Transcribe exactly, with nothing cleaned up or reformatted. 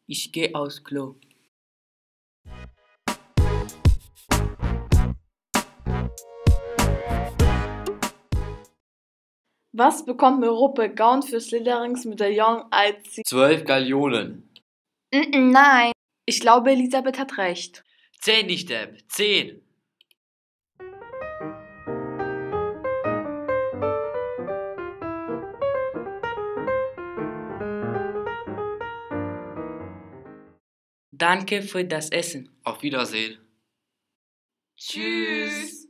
Ich gehe aufs Klo. Was bekommt Merope Gaun für Slytherins Medaillon als sie... Zwölf Gallionen. Mm-mm, nein. Ich glaube, Elisabeth hat recht. Zehn, nicht Depp. Zehn. Danke für das Essen. Auf Wiedersehen. Tschüss.